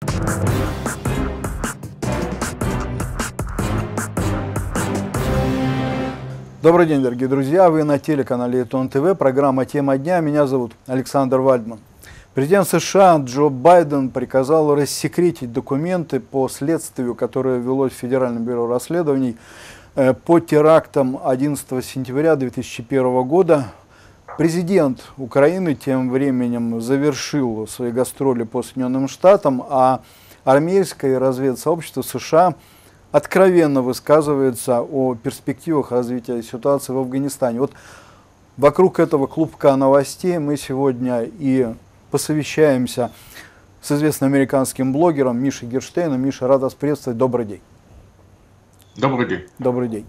Добрый день, дорогие друзья. Вы на телеканале Этон ТВ. Программа «Тема дня». Меня зовут Александр Вальдман. Президент США Джо Байден приказал рассекретить документы по следствию, которое велось в Федеральном бюро расследований по терактам 11 сентября 2001 года. Президент Украины тем временем завершил свои гастроли по Соединенным Штатам, а армейское разведсообщество США откровенно высказывается о перспективах развития ситуации в Афганистане. Вот вокруг этого клубка новостей мы сегодня и посовещаемся с известным американским блогером Мишей Герштейном. Миша, рад вас приветствовать. Добрый день. Добрый день. Добрый день.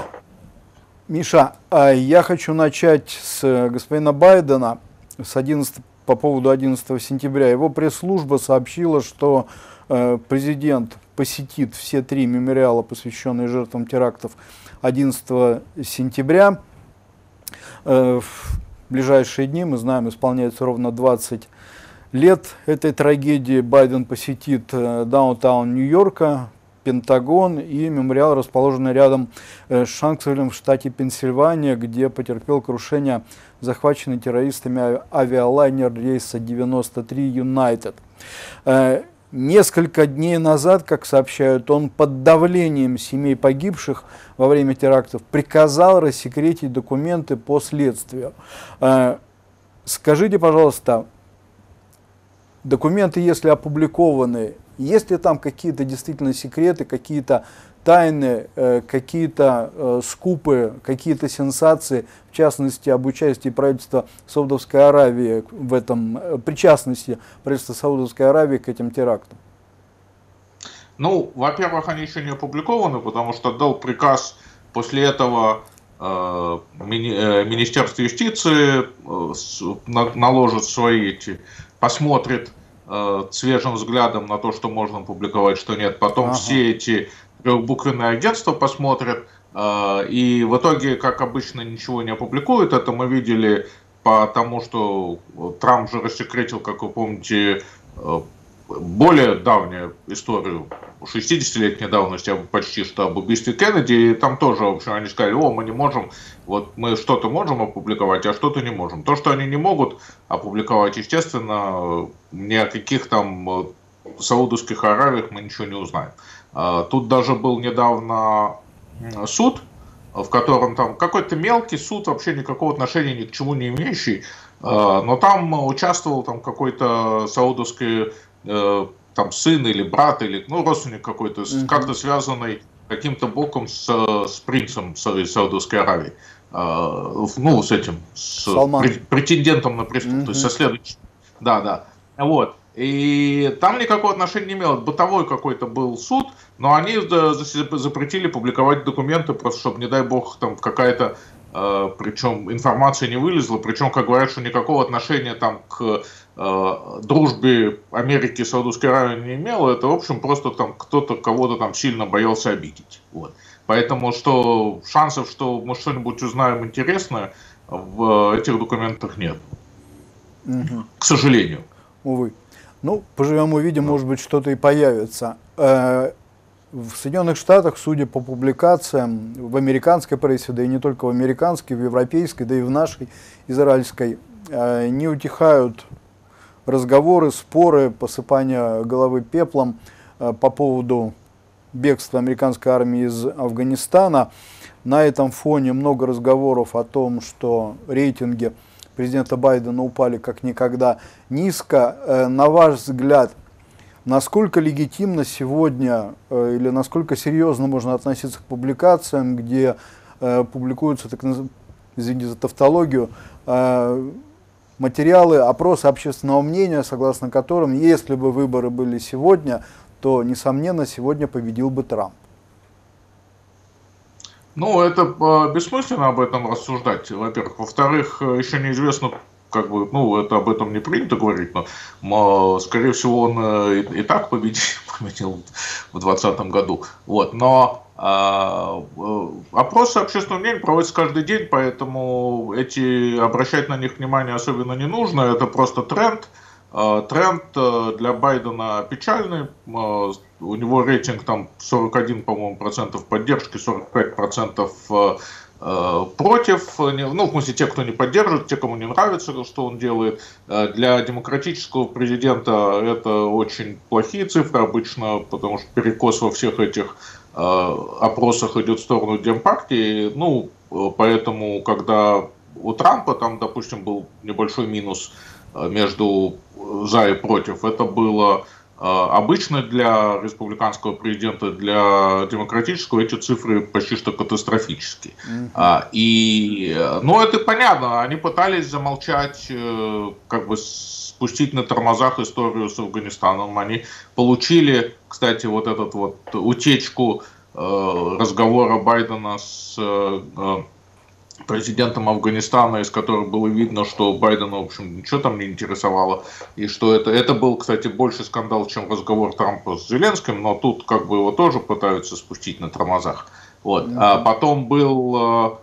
Миша, я хочу начать с господина Байдена по поводу 11 сентября. Его пресс-служба сообщила, что президент посетит все 3 мемориала, посвященные жертвам терактов 11 сентября. В ближайшие дни, мы знаем, исполняется ровно 20 лет этой трагедии. Байден посетит даунтаун Нью-Йорка, Пентагон и мемориал, расположенный рядом с Шанксвиллем в штате Пенсильвания, где потерпел крушение захваченный террористами авиалайнер рейса 93 United. Несколько дней назад, как сообщают, он под давлением семей погибших во время терактов приказал рассекретить документы по следствию. Скажите, пожалуйста, документы, если опубликованы, есть ли там какие-то действительно секреты, какие-то тайны, какие-то скупы, какие-то сенсации, в частности, об участии правительства Саудовской Аравии в этом, причастности правительства Саудовской Аравии к этим терактам? Ну, во-первых, они еще не опубликованы, потому что дал приказ после этого Министерство юстиции наложит свои посмотрит свежим взглядом на то, что можно публиковать, что нет. Потом все эти трехбуквенные агентства посмотрят. И в итоге, как обычно, ничего не опубликуют. Это мы видели потому, что Трамп же рассекретил, как вы помните, более давнюю историю, 60-летней давности, почти что об убийстве Кеннеди, и там тоже, в общем, они сказали, мы не можем, вот мы что-то можем опубликовать, а что-то не можем. То, что они не могут опубликовать, естественно, ни о каких там Саудовских Аравиях мы ничего не узнаем. Тут даже был недавно суд, в котором там какой-то мелкий суд, вообще никакого отношения ни к чему не имеющий, но там участвовал там какой-то саудовский там сын или брат, или родственник какой-то, как-то связанный каким-то боком с принцем Саудовской Аравии. С этим, претендентом на престол, то есть со следующим. Да. Вот. И там никакого отношения не имело. Бытовой какой-то был суд, но они запретили публиковать документы, просто чтобы, не дай бог, там какая-то причем информация не вылезла, причем, как говорят, что никакого отношения там к дружбе Америки и Саудовской Аравии не имело, это, в общем, просто там кто-то кого-то там сильно боялся обидеть. Вот. Поэтому шансов, что мы что-нибудь узнаем интересное, в этих документах нет. К сожалению. Увы. Поживем увидим, может быть, что-то и появится. В Соединенных Штатах, судя по публикациям, в американской прессе, да и не только в американской, в европейской, да и в нашей, израильской, не утихают разговоры, споры, посыпание головы пеплом по поводу бегства американской армии из Афганистана. На этом фоне много разговоров о том, что рейтинги президента Байдена упали как никогда низко. На ваш взгляд, насколько легитимно сегодня или насколько серьезно можно относиться к публикациям, где публикуются, извините за тавтологию, материалы, опросы общественного мнения, согласно которым, если бы выборы были сегодня, то, несомненно, сегодня победил бы Трамп? Это бессмысленно об этом рассуждать, во-первых. Во-вторых, еще неизвестно, это об этом не принято говорить, но, скорее всего, он и так победил в 2020 году. Вот. Но опросы общественного мнения проводятся каждый день, поэтому обращать на них внимание особенно не нужно. Это просто тренд. тренд для Байдена печальный. У него рейтинг там 41, по-моему, процентов поддержки, 45% против, ну, в смысле, те, кто не поддерживает, те, кому не нравится, что он делает. Для демократического президента это очень плохие цифры обычно, потому что перекос во всех этих опросах идет в сторону Демпартии. Ну, поэтому, когда у Трампа там, допустим, был небольшой минус между за и против, это было обычно для республиканского президента, для демократического эти цифры почти что катастрофические. Ну, это понятно, они пытались замолчать, как бы спустить на тормозах историю с Афганистаном. Они получили, кстати, вот эту вот утечку разговора Байдена с президентом Афганистана, из которых было видно, что Байдена, в общем, ничего там не интересовало, и что это был, кстати, больше скандал, чем разговор Трампа с Зеленским, но тут как бы его тоже пытаются спустить на тормозах. Вот. А потом был,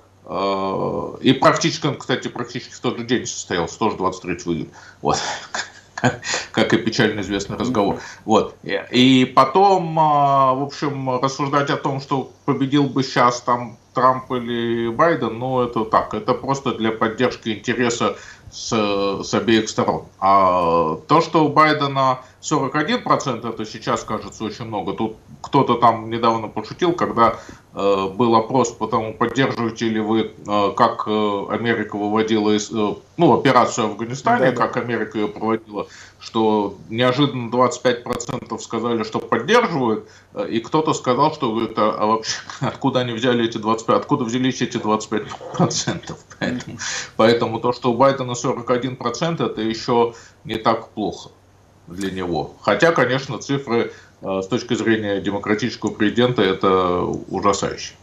и практически, кстати, практически в тот же день состоялся, тоже 23 июня. Вот. Как и печально известный разговор. Вот. И потом, в общем, рассуждать о том, что победил бы сейчас там Трамп или Байден, ну это так, это просто для поддержки интереса с обеих сторон. А то, что у Байдена 41%, это сейчас кажется очень много. Тут кто-то там недавно пошутил, когда был опрос по тому, поддерживаете ли вы, как Америка выводила операцию в Афганистане, как Америка ее проводила, что неожиданно 25% сказали, что поддерживают, и кто-то сказал, что говорит, а вообще откуда они взяли эти 25%, откуда взялись эти 25%. Поэтому то, что у Байдена 41%, это еще не так плохо для него. Хотя, конечно, цифры с точки зрения демократического президента это ужасающе.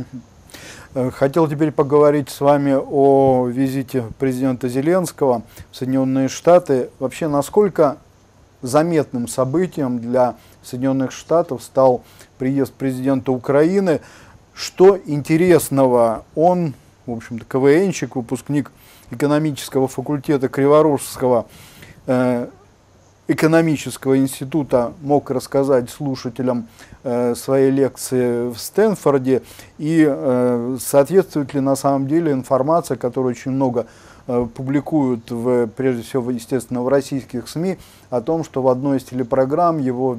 Хотел теперь поговорить с вами о визите президента Зеленского в Соединенные Штаты. Вообще, насколько заметным событием для Соединенных Штатов стал приезд президента Украины? Что интересного он, в общем-то, КВНщик, выпускник экономического факультета Криворужского экономического института, мог рассказать слушателям своей лекции в Стэнфорде, и соответствует ли на самом деле информация, которую очень много публикуют, прежде всего, естественно, в российских СМИ, о том, что в одной из телепрограмм его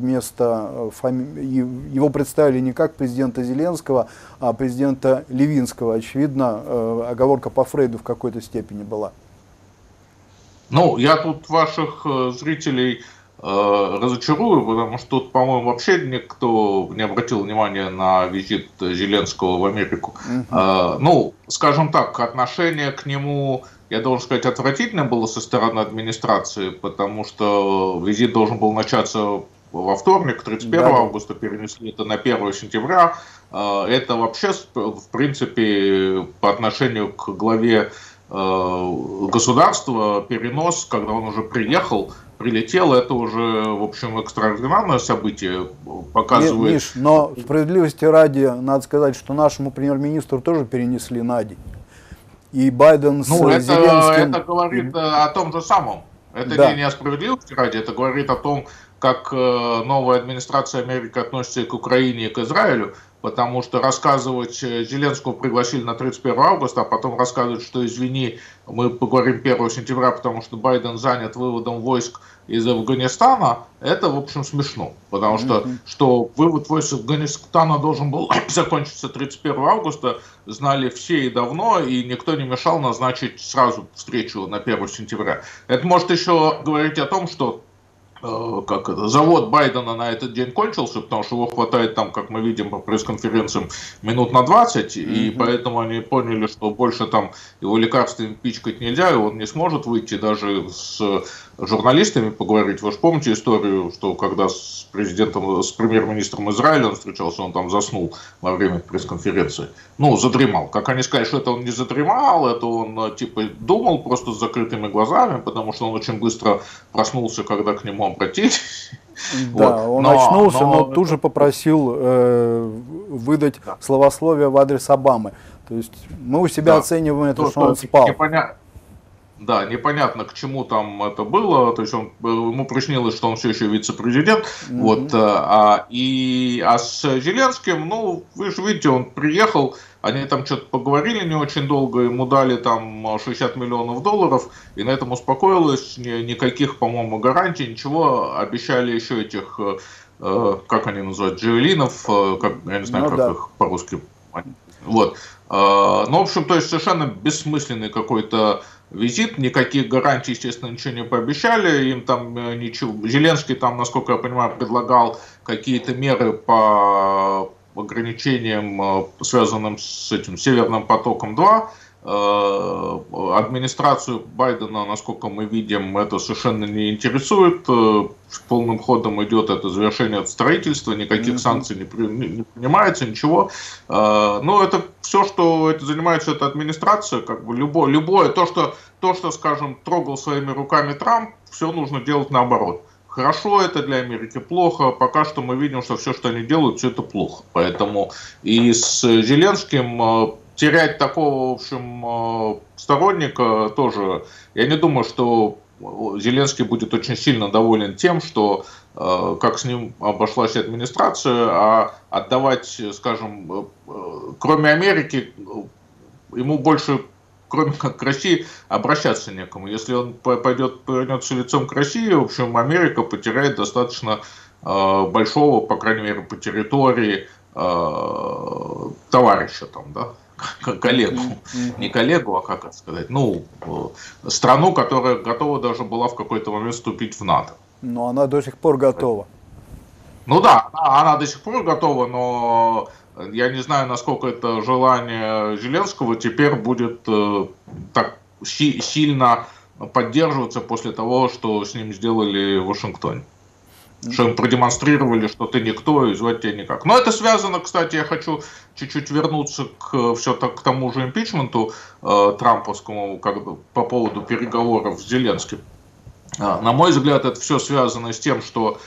его представили не как президента Зеленского, а президента Левинского. Очевидно, оговорка по Фрейду в какой-то степени была. Ну, я тут ваших зрителей разочарую, потому что тут, по-моему, вообще никто не обратил внимания на визит Зеленского в Америку. Ну, скажем так, отношение к нему, я должен сказать, отвратительное было со стороны администрации, потому что визит должен был начаться во вторник, 31 августа, перенесли это на 1 сентября. Это вообще, в принципе, по отношению к главе государства перенос, когда он уже прилетел, это уже, в общем, экстраординарное событие, показывает... Миш, но справедливости ради, надо сказать, что нашему премьер-министру тоже перенесли на день. И Байден с Зеленским... Это говорит о том же самом. Это не о справедливости ради, это говорит о том, как новая администрация Америки относится к Украине и к Израилю, потому что рассказывать Зеленского пригласили на 31 августа, а потом рассказывать, что извини, мы поговорим 1 сентября, потому что Байден занят выводом войск из Афганистана, это, в общем, смешно, потому что вывод войск из Афганистана должен был закончиться 31 августа, знали все и давно, и никто не мешал назначить сразу встречу на 1 сентября. Это может еще говорить о том, что завод Байдена на этот день кончился, потому что его хватает там, как мы видим по пресс-конференциям, минут на 20, и поэтому они поняли, что больше там его лекарствами пичкать нельзя, и он не сможет выйти даже с журналистами поговорить. Вы же помните историю, что когда с премьер-министром Израиля он встречался, он там заснул во время пресс-конференции. Ну, задремал. Как они сказали, что это он не задремал, это он типа думал просто с закрытыми глазами, потому что он очень быстро проснулся, когда к нему обратились. Да, он очнулся, но тут же попросил выдать словословие в адрес Обамы. То есть мы у себя оцениваем это, что он спал. Да, непонятно, к чему там это было, то есть ему приснилось, что он все еще вице-президент, вот, а с Зеленским, ну, вы же видите, он приехал, они там что-то поговорили не очень долго, ему дали там 60 миллионов долларов, и на этом успокоилось, никаких, по-моему, гарантий, ничего, обещали еще этих, как они называют, джавелинов, я не знаю, Ну, как да. их по-русски, вот, ну, в общем, то есть совершенно бессмысленный какой-то визит, никаких гарантий, естественно, ничего не пообещали, им там ничего, Зеленский там, насколько я понимаю, предлагал какие-то меры по ограничениям, связанным с этим Северным потоком-2, администрацию Байдена, насколько мы видим, это совершенно не интересует, полным ходом идет это завершение строительства, никаких санкций не принимается, ничего. Но это все, что это занимается эта администрация, как бы любое то, что, скажем, трогал своими руками Трамп, все нужно делать наоборот. Хорошо это для Америки, плохо. Пока что мы видим, что все, что они делают, все это плохо. Поэтому и с Зеленским терять такого, в общем, сторонника тоже. Я не думаю, что Зеленский будет очень сильно доволен тем, что как с ним обошлась администрация, а отдавать, скажем, кроме Америки, ему больше, кроме как к России, обращаться некому. Если он повернется лицом к России, в общем, Америка потеряет достаточно большого, по крайней мере, по территории товарища там, да, коллегу. Не коллегу, а как это сказать, ну, страну, которая готова даже была в какой-то момент вступить в НАТО. Но она до сих пор готова. Ну да, она до сих пор готова, но я не знаю, насколько это желание Зеленского теперь будет так сильно поддерживаться после того, что с ним сделали в Вашингтоне. Что им продемонстрировали, что ты никто и звать тебя никак. Но это связано, кстати, я хочу чуть-чуть вернуться к тому же импичменту трамповскому по поводу переговоров с Зеленским. На мой взгляд, это все связано с тем, что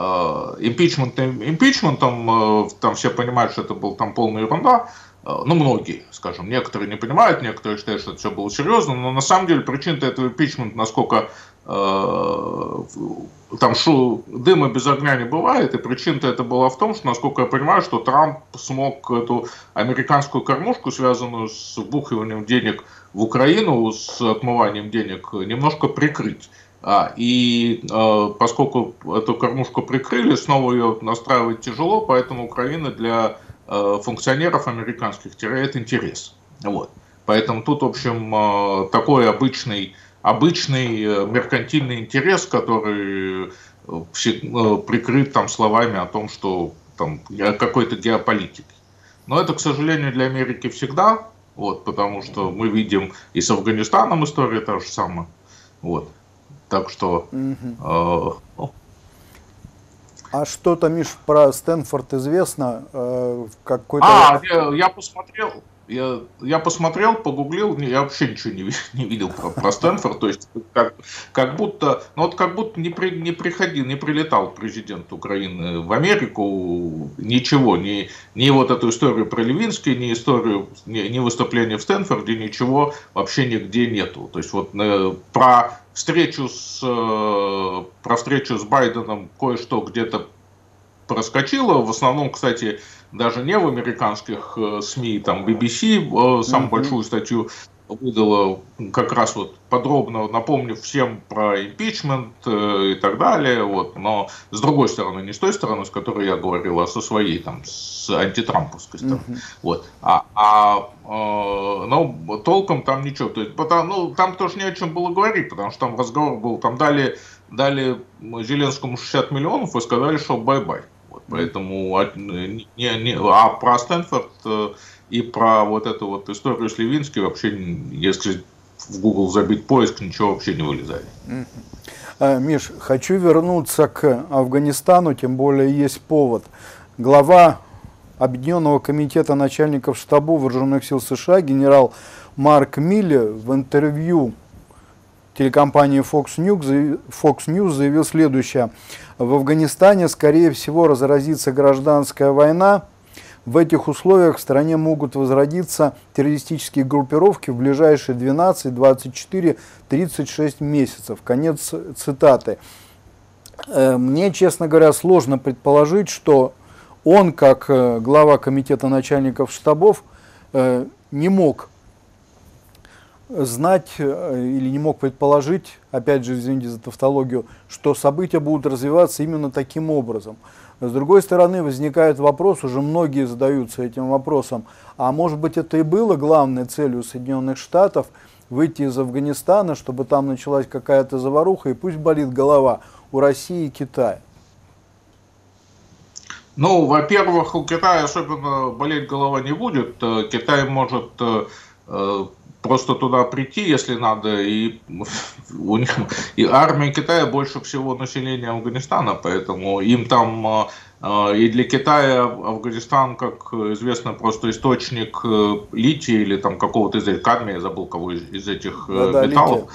импичментом, там все понимают, что это была там полная ерунда, ну, многие, скажем, некоторые не понимают, некоторые считают, что это все было серьезно, но на самом деле причина этого импичмента, насколько там дыма без огня не бывает, и причина-то это была в том, что, насколько я понимаю, что Трамп смог эту американскую кормушку, связанную с вбухиванием денег в Украину, с отмыванием денег, немножко прикрыть. И поскольку эту кормушку прикрыли, снова ее настраивать тяжело, поэтому Украина для функционеров американских теряет интерес. Вот. Поэтому тут, в общем, такой обычный меркантильный интерес, который прикрыт там словами о том, что там какой-то геополитики. Но это, к сожалению, для Америки всегда, вот, потому что мы видим и с Афганистаном история та же самая. Вот. Так что... А что-то, Миш, про Стэнфорд известно? Какой-то... Я посмотрел. Я посмотрел, погуглил, я вообще ничего не видел про Стэнфорд, то есть как будто не прилетал президент Украины в Америку, ничего, ни вот эту историю про Левинский, ни выступление в Стэнфорде, ничего вообще нигде нету. То есть вот про встречу с Байденом кое-что где-то проскочило, в основном, кстати, даже не в американских СМИ, там BBC самую большую статью выдала, как раз вот подробно напомнив всем про импичмент и так далее, вот, но с другой стороны, не с той стороны, с которой я говорил, а со своей, там, с антитрамповской стороны. Вот. Но толком там ничего, то есть, там тоже не о чем было говорить, потому что там разговор был, там дали Зеленскому 60 миллионов и сказали, что бай-бай. Вот, поэтому про Стэнфорд и про вот эту вот историю с Левинским вообще, если в Google забить поиск, ничего вообще не вылезает. Миш, хочу вернуться к Афганистану, тем более есть повод. Глава Объединенного комитета начальников штаба Вооруженных сил США генерал Марк Милли в интервью телекомпании Fox News заявил следующее. В Афганистане, скорее всего, разразится гражданская война. В этих условиях в стране могут возродиться террористические группировки в ближайшие 12, 24, 36 месяцев. Конец цитаты. Мне, честно говоря, сложно предположить, что он, как глава комитета начальников штабов, не мог знать или не мог предположить, опять же, извините за тавтологию, что события будут развиваться именно таким образом. С другой стороны, возникает вопрос, уже многие задаются этим вопросом, а может быть это и было главной целью Соединенных Штатов, выйти из Афганистана, чтобы там началась какая-то заваруха, и пусть болит голова у России и Китая. Ну, во-первых, у Китая особенно болеть голова не будет. Китай может просто туда прийти, если надо, и у них и армия Китая больше всего населения Афганистана, поэтому им там и для Китая Афганистан, как известно, просто источник лития или там какого-то из этих кадмия, я забыл кого из этих металлов.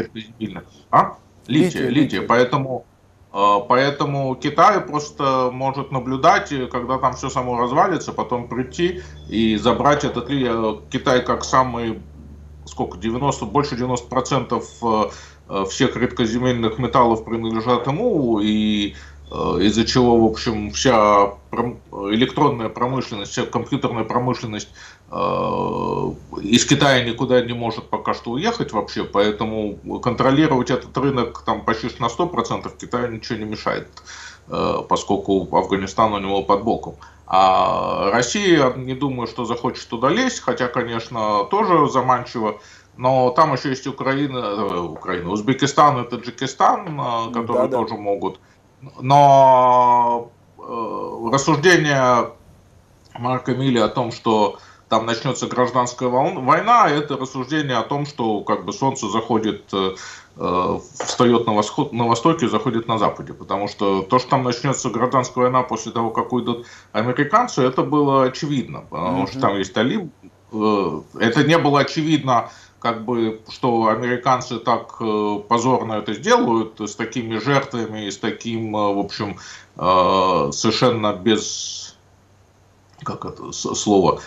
Лития. Поэтому Китай просто может наблюдать, когда там все само развалится, потом прийти и забрать этот Китай как самый, больше 90% всех редкоземельных металлов принадлежат ему, и из-за чего, в общем, вся электронная промышленность, вся компьютерная промышленность из Китая никуда не может пока что уехать вообще, поэтому контролировать этот рынок там почти на 100% Китаю ничего не мешает, поскольку Афганистан у него под боком. А Россия, не думаю, что захочет туда лезть, хотя, конечно, тоже заманчиво, но там еще есть Украина, Узбекистан и Таджикистан, которые тоже могут. Но рассуждение Марка Милли о том, что там начнется гражданская война, это рассуждение о том, что как бы солнце заходит, встает на востоке, заходит на западе. Потому что то, что там начнется гражданская война после того, как уйдут американцы, это было очевидно. Потому что там есть талиб. Это не было очевидно, как бы, что американцы так позорно это сделают, с такими жертвами, и с таким, в общем, совершенно без... как это слово,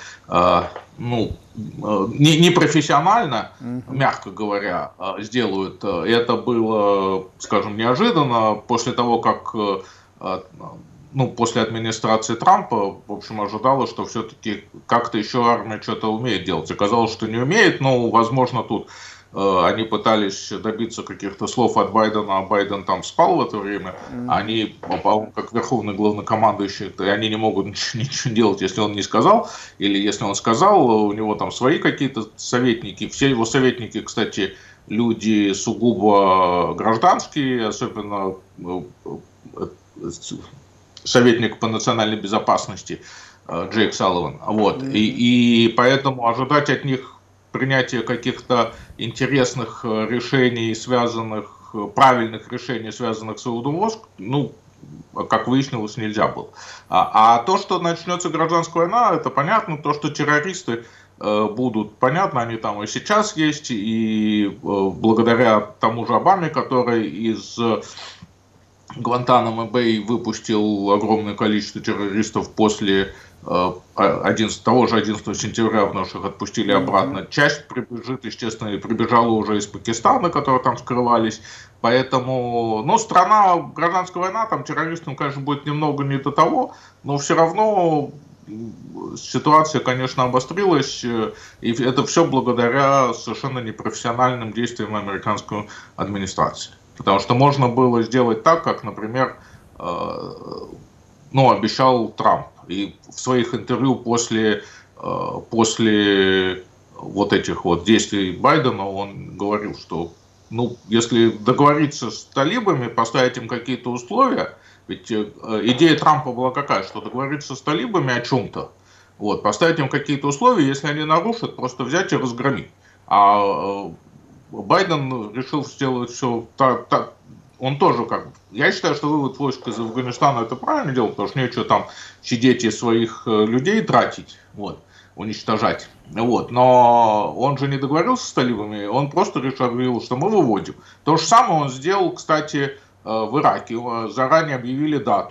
непрофессионально, мягко говоря, сделают. Это было, скажем, неожиданно после того, как, после администрации Трампа, в общем, ожидалось, что все-таки как-то еще армия что-то умеет делать. Оказалось, что не умеет, но, возможно, тут они пытались добиться каких-то слов от Байдена, а Байден там спал в это время. Они, как верховный главнокомандующий, они не могут ничего делать, если он не сказал. Или если он сказал, у него там свои какие-то советники. Все его советники, кстати, люди сугубо гражданские, особенно советник по национальной безопасности Джейк Салливан. Вот. И поэтому ожидать от них принятие каких-то интересных решений, правильных решений, связанных с Илоном Маск, как выяснилось, нельзя было. А то, что начнется гражданская война, это понятно. То, что террористы будут, понятно, они там и сейчас есть, и благодаря тому же Обаме, который из Гуантанамо-Бэй выпустил огромное количество террористов после того же 11 сентября, вновь их отпустили обратно. Часть прибежала уже из Пакистана, которые там скрывались. Поэтому, страна, гражданская война, там террористам, конечно, будет немного не до того, но все равно ситуация, конечно, обострилась, и это все благодаря совершенно непрофессиональным действиям американской администрации. Потому что можно было сделать так, как, например, обещал Трамп. И в своих интервью после вот этих вот действий Байдена он говорил, что если договориться с талибами, поставить им какие-то условия, ведь идея Трампа была какая, что договориться с талибами о чем-то, поставить им какие-то условия, если они нарушат, просто взять и разгромить. А Байден решил сделать все так. Он тоже я считаю, что вывод войск из Афганистана это правильно дело, потому что нечего там сидеть и своих людей тратить, уничтожать. Но он же не договорился с талибами, он просто решил, что мы выводим. То же самое он сделал, кстати, в Ираке. Заранее объявили дату,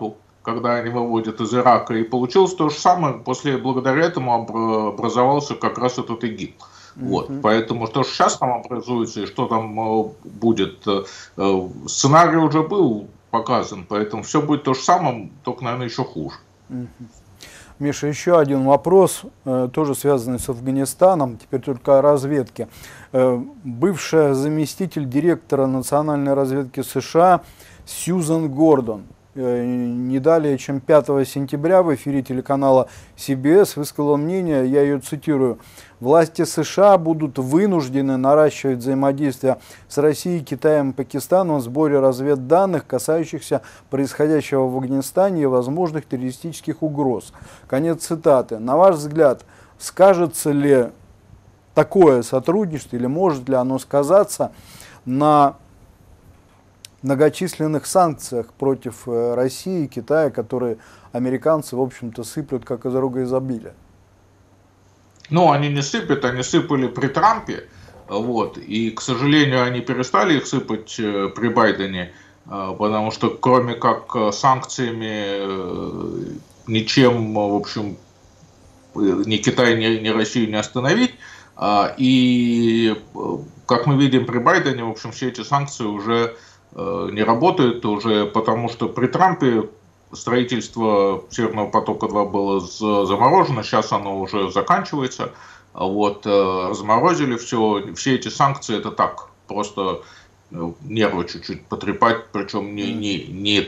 когда они выводят из Ирака. И получилось то же самое, благодаря этому образовался как раз этот ИГИЛ. Вот. Поэтому что же сейчас там образуется и что там будет, сценарий уже был показан, поэтому все будет то же самое, только, наверное, еще хуже. Миша, еще один вопрос, тоже связанный с Афганистаном, теперь только о разведке. Бывшая заместитель директора национальной разведки США Сьюзан Гордон не далее, чем 5 сентября в эфире телеканала CBS высказала мнение, я ее цитирую: «Власти США будут вынуждены наращивать взаимодействие с Россией, Китаем и Пакистаном в сборе разведданных, касающихся происходящего в Афганистане и возможных террористических угроз». Конец цитаты. На ваш взгляд, скажется ли такое сотрудничество или может ли оно сказаться на многочисленных санкциях против России и Китая, которые американцы, в общем-то, сыплют как из рога изобилия? Ну, они не сыпят, они сыпали при Трампе, вот, и, к сожалению, они перестали их сыпать при Байдене, потому что кроме как санкциями ничем, в общем, ни Китай, ни Россию не остановить. И, как мы видим при Байдене, в общем, все эти санкции уже не работают, уже потому что при Трампе строительство Северного потока-2 было заморожено, сейчас оно уже заканчивается. Вот, разморозили все эти санкции, это так, просто нервы чуть-чуть потрепать, причем не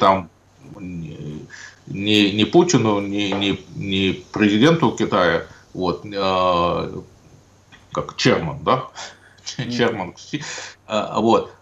Путину, не президенту Китая, вот, как Черман, да? Черман, вот,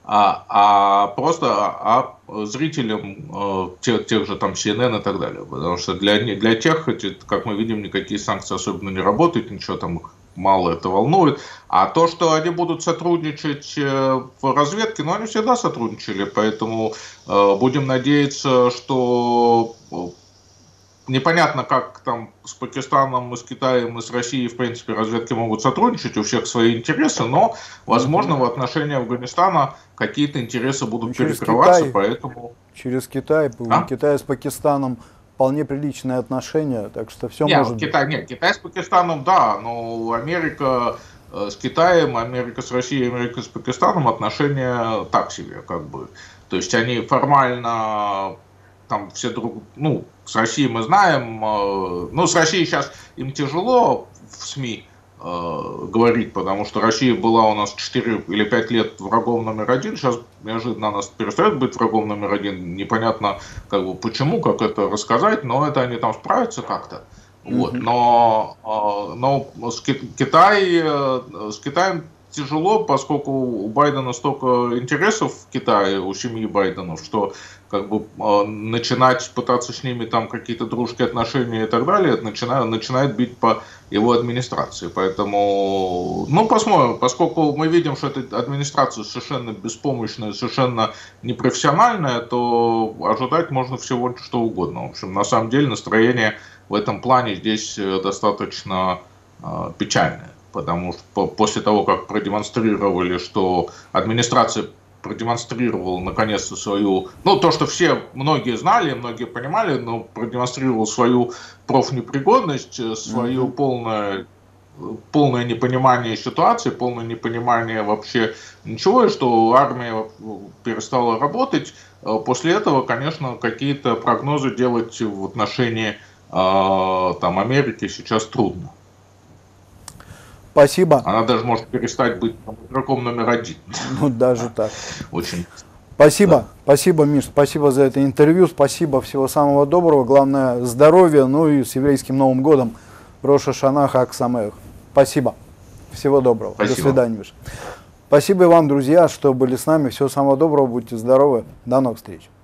просто зрителям тех же там CNN и так далее, потому что для тех, как мы видим, никакие санкции особенно не работают, ничего там мало это волнует, а то, что они будут сотрудничать в разведке, ну, они всегда сотрудничали, поэтому будем надеяться, что непонятно, как там с Пакистаном, и с Китаем, и с Россией, в принципе, разведки могут сотрудничать, у всех свои интересы, но, возможно, в отношении Афганистана какие-то интересы будут перекрываться, поэтому... Через Китай, Китай с Пакистаном вполне приличные отношения, так что все может быть. Китай с Пакистаном, да, но Америка с Китаем, Америка с Россией, Америка с Пакистаном отношения так себе, как бы. То есть они формально... Там все ну, с Россией мы знаем, ну, с Россией сейчас им тяжело в СМИ говорить, потому что Россия была у нас 4 или 5 лет врагом номер один, сейчас неожиданно нас перестает быть врагом номер один, непонятно, как бы, почему, как это рассказать, но это они там справятся как-то. Вот. Но с Китаем тяжело, поскольку у Байдена столько интересов в Китае, у семьи Байденов, что как бы начинать пытаться с ними там какие-то дружеские отношения и так далее, это начинает бить по его администрации. Поэтому, ну, посмотрим, поскольку мы видим, что эта администрация совершенно беспомощная, совершенно непрофессиональная, то ожидать можно всего что угодно. В общем, на самом деле настроение в этом плане здесь достаточно печальное. Потому что после того, как продемонстрировали, что администрация продемонстрировала наконец-то свою, ну, то, что многие знали, многие понимали, но продемонстрировал свою профнепригодность, свое полное непонимание ситуации, полное непонимание вообще ничего, и что армия перестала работать. После этого, конечно, какие-то прогнозы делать в отношении там, Америки сейчас трудно. Спасибо. Она даже может перестать быть игроком номер один. Ну, даже так. Очень. Спасибо. Да. Спасибо, Миш, спасибо за это интервью. Спасибо, всего самого доброго. Главное, здоровья, ну и с еврейским Новым годом. Рош ха-Шана, Хаг Самеах. Спасибо. Всего доброго. Спасибо. До свидания, Миш. Спасибо и вам, друзья, что были с нами. Всего самого доброго, будьте здоровы. До новых встреч.